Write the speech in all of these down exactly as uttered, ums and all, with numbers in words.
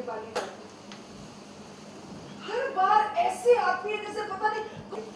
वाली जाती है। हर बार ऐसे आती है जैसे पता नहीं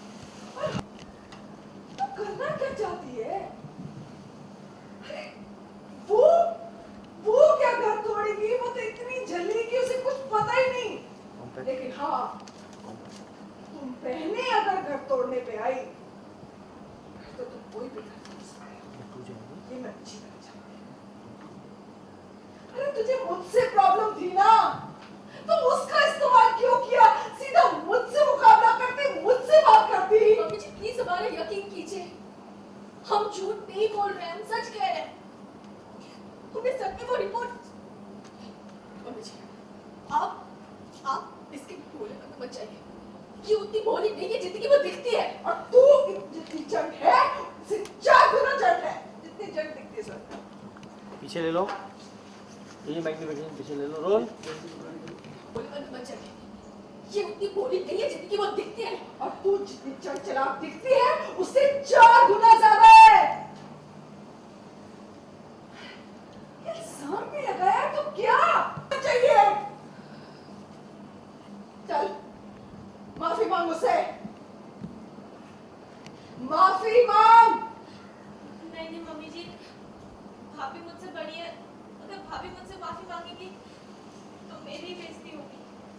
तो करना क्या चाहती है। अरे वो वो क्या घर तोड़ेगी, वो तो इतनी जल्दी कि उसे कुछ पता ही नहीं। लेकिन हाँ, तुम बहने अगर घर तोड़ने पे आई तो तुम कोई भी घर तोड़ सकते हो। ये मैं अच्छी तरह जानती हूँ। अरे तुझे मुझसे प्रॉब्लम थी ना, तो उसका इस्तेमाल क्यों किया? सीधा मुझसे मुकाबला करती, मुझसे बात करती। मम्मी जी प्लीज हमारा यकीन कीजिए, हम झूठ नहीं बोल रहे हैं, हम सच कह रहे हैं। तुमने सच में वो रिपोर्ट। मम्मी जी आप आप इसके भोले मत मत जाइए, ये उतनी भोली नहीं है जितनी वो दिखती है। और तू जितनी जट है उससे चार गुना जट है, जितनी जट दिखती है। सर पीछे ले लो, ये मैग्नीफिकेशन पीछे ले लो। रोल। भोले मत मत जाइए, ये उतनी भोली नहीं है जितनी वो दिखती है। और तू जितनी चढ़ चलाक दिखती है उससे चार गुना ज्यादा है। इल्जाम भी लगाया तो क्या चाहिए? चल माफी मांग उससे, माफी मांग। नहीं नहीं मम्मी जी, भाभी मुझसे बड़ी है, अगर भाभी मुझसे माफी मांगेगी तो मेरी बेइज्जती होगी।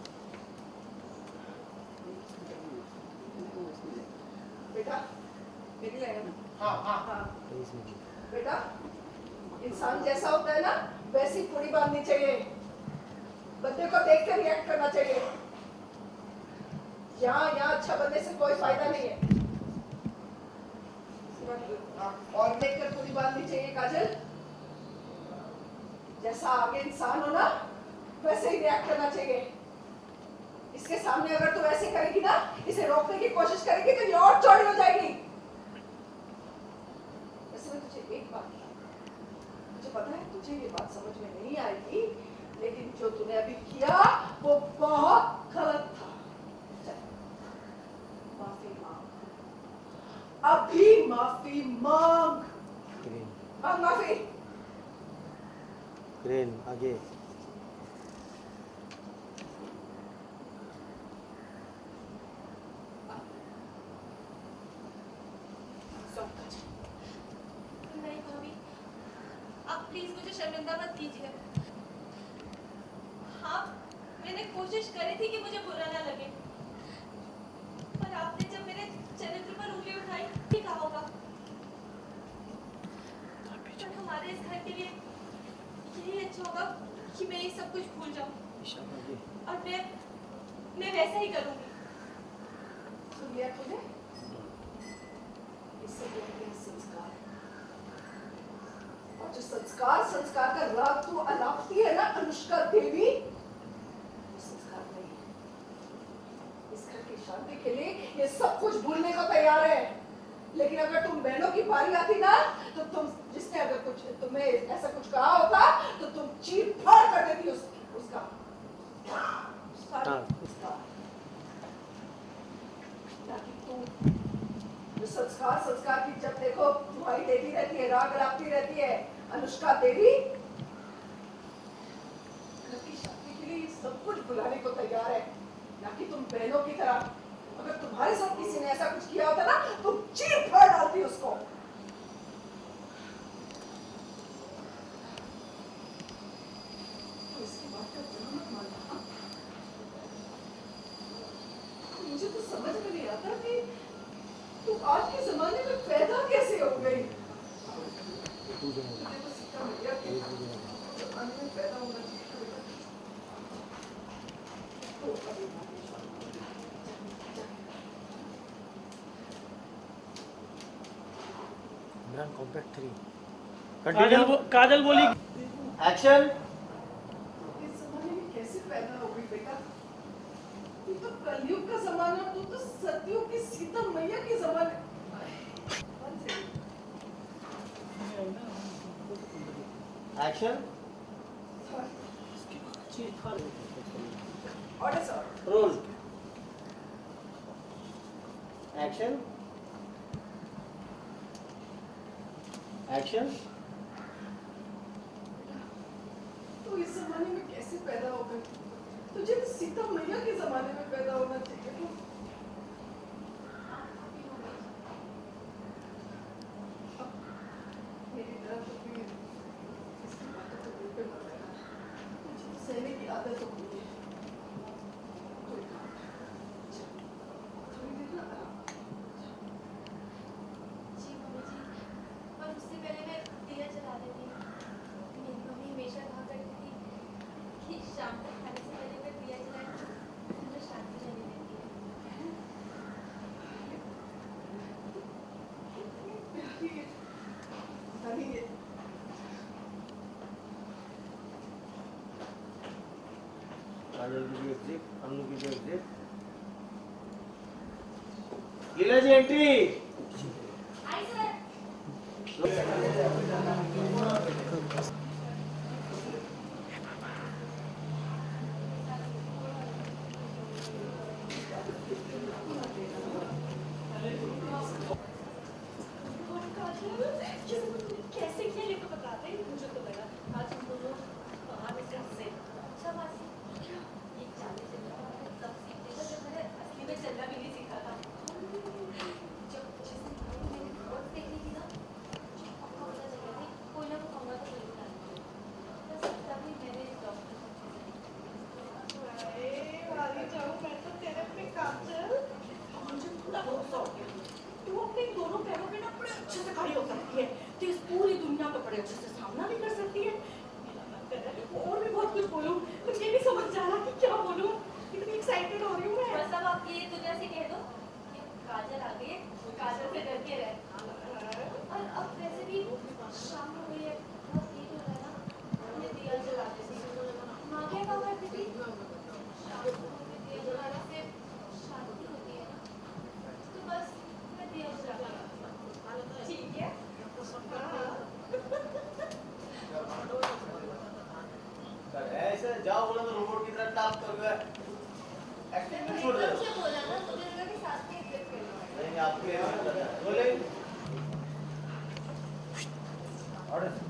बेटा मेरी लाइन ना। हाँ हाँ हाँ बेटा, इंसान जैसा होता है ना वैसी पूरी बांधनी चाहिए, बंदे को देख कर रिएक्ट करना चाहिए। यहाँ यहाँ अच्छा बनने से कोई फायदा नहीं है। और देख कर पूरी बांधनी चाहिए काजल, जैसा आगे इंसान हो ना वैसे ही रिएक्ट करना चाहिए। इसके सामने अगर तू ऐसे करेगी ना, इसे रोकने की कोशिश करेगी तो ये और चौड़ी हो जाएगी। वैसे मैं तुझे एक बात, मुझे पता है तुझे ये बात समझ में नहीं आएगी, लेकिन जो तूने अभी किया वो बहुत गलत था। चल माफी मांग, अभी माफी मांग, मांग माफी। ग्रीन आगे। नहीं भाभी, आप प्लीज मुझे शर्मिंदा मत कीजिए। हाँ मैंने कोशिश करी थी कि मुझे बुरा ना लगे, पर आपने जब मेरे चरित्र पर उंगली उठाई ठीक कहा होगा। पर हमारे इस घर के लिए यही अच्छा होगा कि मैं ये सब कुछ भूल जाऊं, और मैं मैं वैसा ही करूंगी। सुन लिया तूने? इससे बोलते हैं संस्कार। और जो संस्कार संस्कार का राग तू अलापती है ना अनुष्का देवी, वो संस्कार नहीं है। इस घर की शांति के लिए ये सब कुछ भूलने को तैयार है, लेकिन अगर तुम बहनों की बारी आती ना तो तुम, जिसने अगर कुछ तुम्हें ऐसा कुछ कहा होता तो तुम चीर फाड़ कर देती उस, उसका उसका ताकि तू जो संस्कार संस्कार की जब देखो तुम्हारी देती रहती है, राग लापती रहती है अनुष्का देवी, घर की शांति के लिए सब कुछ बुलाने को तैयार है, ना कि तुम बहनों की तरह। अगर तुम्हारे साथ किसी ने ऐसा कुछ किया होता ना तुम चीर फाड़ डालती उसको। तो इसकी बात का जरूर मत मानना। मुझे तो समझ में नहीं आता कि तू आज के जमाने में पैदा कैसे हो गई। तुझे तो सिक्का मिल गया कि जमाने में पैदा होना चाहिए। तो अभी कॉम्पैक्ट थ्री। काजल बो, काजल बोली एक्शन। इस जमाने में कैसे पैदा हो गई बेटा? तू तो कलयुग का जमाना, तू तो सतयुग की सीता मैया की जमाने। Action. Order sir. Roll. Action. Action. तो इस जमाने में कैसे पैदा हो गई? काजल की भी एग्जिट, अन्नू की भी एग्जिट। लीला जी एंट्री। आई सर। कैसे किया ये तो बता दे। मुझे तो लगा आज हम दोनों बाहर निकल से अच्छा मासी ये चाले से तब सीखेगा जब मैंने असली में चलना भी नहीं सीखा था। जब जिस दिन मैंने बहुत देखी थी ना पक्का पता चला कि कोई ना कोई पंगा तो जरूर डालेंगे। बस तभी मैंने डॉक्टर अरे वाली जाऊं मैं तो तेरे पे काजल। मुझे पूरा भरोसा हो गया तू अपने दोनों पैरों पे ना बड़े अच्छे से खड़ी हो सकती है, तो इस पूरी दुनिया का बड़े अच्छे से सामना भी कर सकती है। मेरा मन कर रहा है कि और भी बहुत कुछ बोलूं, पर ये नहीं समझ जा रहा कि क्या बोलूं। इतनी एक्साइटेड हो रही हूँ मैं। बस अब आप ये दुनिया से कह दो कि काजल आ गई है, काजल से डर के रहे। और अब वैसे भी शाम हो गई है, बहुत लेट हो रहा है ना, हमने दिया जलाने से माँ क्या काम करती थी? शाम को हमें दिया जलाने से शांति होती है ना, तो बस मैं दिया जला ठीक है। ऐसे जाओ बोला तो रोबोट की तरह टाप कर गया। एक्टिंग में छोड़ दे। से बोला ना तो मेरे लगा कि साथ में एग्जिट करना है। नहीं आपके बोले। और